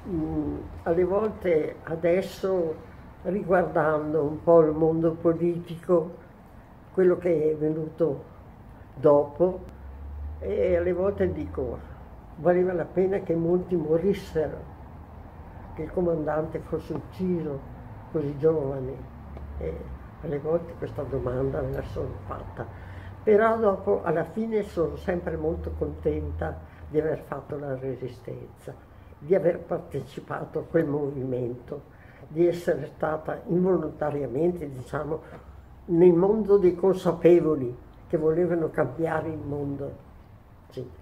alle volte adesso, riguardando un po' il mondo politico, quello che è venuto dopo, e alle volte dico, valeva la pena che molti morissero, che il comandante fosse ucciso così giovane. E alle volte questa domanda me la sono fatta. Però dopo, alla fine, sono sempre molto contenta di aver fatto la resistenza, di aver partecipato a quel movimento, di essere stata involontariamente, diciamo, nel mondo dei consapevoli che volevano cambiare il mondo. Sì.